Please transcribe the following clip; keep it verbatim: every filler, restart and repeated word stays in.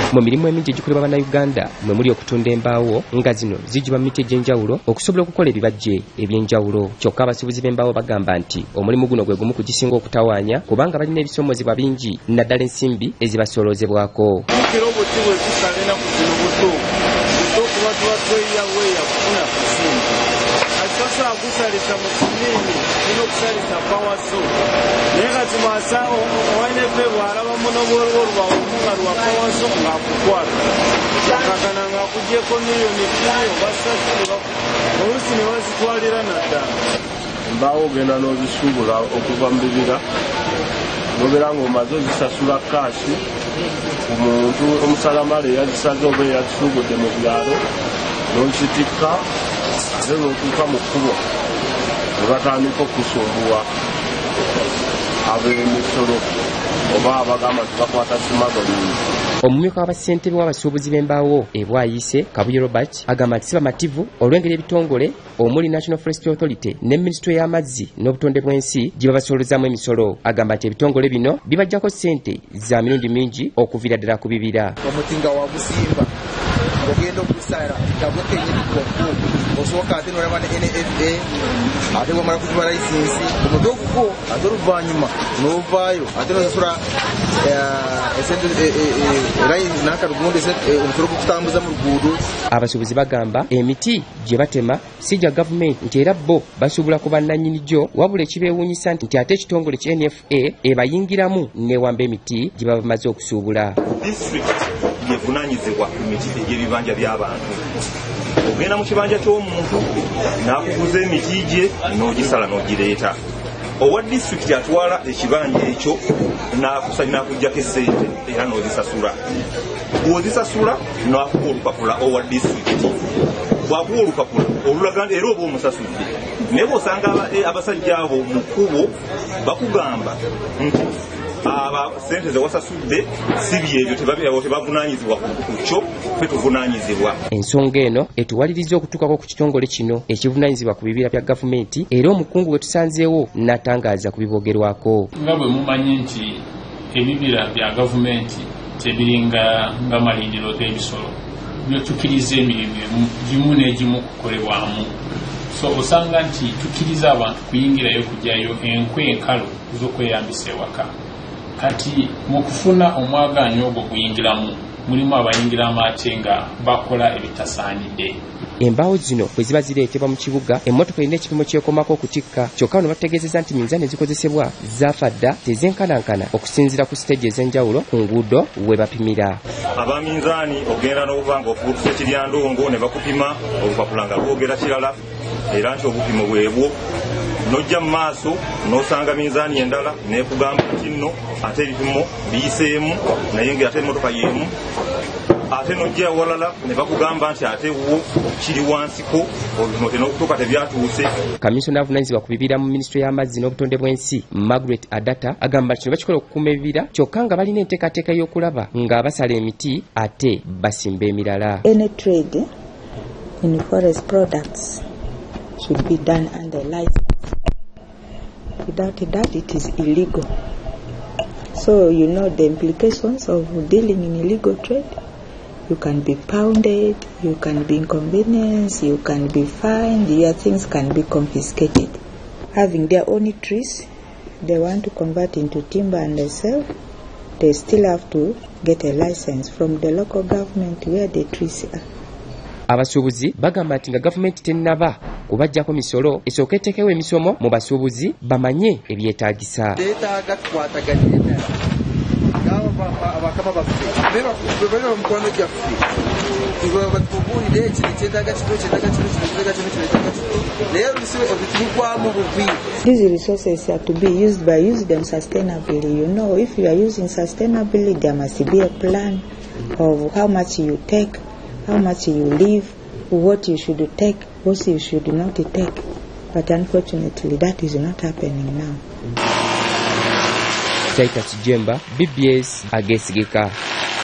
Mu mirimu emingi egikolebwa bannayuganda mwe muli okutunda embaawo nga zino zijibwa mu miti egy'enjawulo okusobola okukola ebibajje eby'enjawulo. Kyokka abasuubuzi b'embaawo bagamba nti omulimu guno gwe gumu ku gisinga okutawaanya kubanga balina ebisoomozebwa bingi naddala ensimbi ezibasooloozebwako. Sasa kusalisa mu kinini kino kusalisa pawaso naye kati masa owaine fe bwalaba muno bwolwa omunga lwa pawaso ng'akukwata akakana ng'akugyeko miliyoni bbiri oba ssatu oluusi ne bazitwalira naddala. Embaawo ogenda n'ozisuubula okuva mu bibira nobeera ng'omaze ozisasula kaasi ku muntu omusalamala eyazisaze oba eyazisuubudde mu byalo n'ozitikka ate n'otuuka mu kkubo ne batandika okusumbuwa ab'emisolo oba abagamba nti bakwata simagolingi. Omumyuka w'abassentebe w'abasuubuzi b'embaawo e Bwayise Kabuye Robert agamba nti si bamativu olw'engeri ebitongole omuli National Forestry Authority ne Minisitule y'amazzi n'obutonde bw'ensi gye babasoolozaamu emisolo. Agamba nti ebitongole bino bibajjako ssente za mirundi mingi okuviira ddala ku bibira. Omutinga wa Busimba ogenda okusala tabweke nyirikoko osooka ate n'olaba ne N F A ate bw'omala kuziba layisinsi omutwe ogwo ate oluvannyuma n'ovaayo ate n'osasula abasuubuzi bagamba emiti gye batema si gya gavumenti nti era bo basuubula ku bannannyini gyo wabula ekibeewuunyisa nti ate ekitongole ki N F A ebayingiramu neewamba emiti gye baba bamaze okusuubula. Disitulikiti yevunaanyizibwa ku miti egy'ebibanja by'abantu. Ogenda mu kibanja ky'omuntu n'akuguza emiti gye n'ogisala n'ogireeta. Owa disitulikiti atwala ekibanja ekyo n'akusanya n'akuggyako essente era n'ozisasula. Bw'ozisasula n'akuwa olupapula owa disitulikiti. Bw'akuwa olupapula olulaga era oba omusasudde. Naye bw'osanga abasajja abo mu kkubo bakugamba nti aba sente ze wasasudde si byebyo tebavunaanyizibwa ku kyo ffe tuvunaanyizibwa. Ensonga eno etuwaliriza okutuukako ku kitongole kino ekivunaanyizibwa ku bibira bya gavumenti era omukungu we tusanzeewo n'atangaaza ku bibogerwako. Nga bwe mumanyi nti ebibira bya gavumenti tebiringa nga malindiro g'ebisolo byo tukkiriza emirimu gimu n'egimu kukolebwamu. So osanga nti tukkiriza abantu kuyingirayo kujyayo enkwe enkalu z'okweyambisa ewaka. Kati mu kufuna omwagaanyo ogwo guyingiramu mulimu abayingiramu ate nga bakola ebitasaanidde. Embaawo zino bwe ziba zireetebwa mu kibuga emmotoka erina ekipimo kyekomako okutikka kyokka bano bategeezezza nti minzaani ezikozesebwa zaafa dda tezenkanankana okusinziira ku siteegi ez'enjawulo ku nguudo we bapimira. Abaminzaani ogenda n'obuva nga ofuutusa ekiryandongo ne bakupima olupapula nga lwogera kirala era nti obupimo bwebwo. Nojja mu maaso n'osanga minzaani endala neekugamba nti nno ate ebipimo biyiseemu naye ng'ate emmotoka y'emu. Ate nojja awalala ne bakugamba nti ate wo kiri wansiko olupimo n'okutuuka tebyatuuse. Kamisona avunaanyizibwa ku bibira mu Minisitule y'amazzi n'obutonde bw'ensi Margaret Adata agamba kino bakikola okukuuma ebibira kyokka nga balina enteekateeka y'okulaba nga basala emiti ate basimba emirala. Any trade in forest products should be done under license. Without that, it is illegal. So you know the implications of dealing in illegal trade. You can be pounded, you can be inconvenienced, you can be fined, your things can be confiscated. Having their own trees, they want to convert into timber and they sell, they still have to get a license from the local government where the trees are. Abasuubuzi bagamba nti nga gavumenti tennaba kubajjako misolo esooka eteekewo emisomo mu basuubuzi bamanye ebyetaagisa. Teetaaga tukwataganire ddala abakama baffe bali bamukwano gyaffe batubuulire ekino kyetaaga kino kyetaaga kino kyetaaga kino kyetaaga kino naye bitulukwamu bubi. These resources have to be used by use them sustainably. You know, if you are using sustainably, there must be a plan of how much you take, how much you leave, what you should take, what you should not take. But unfortunately, that is not happening now. Taita Kijemba, B B S, Agesigika.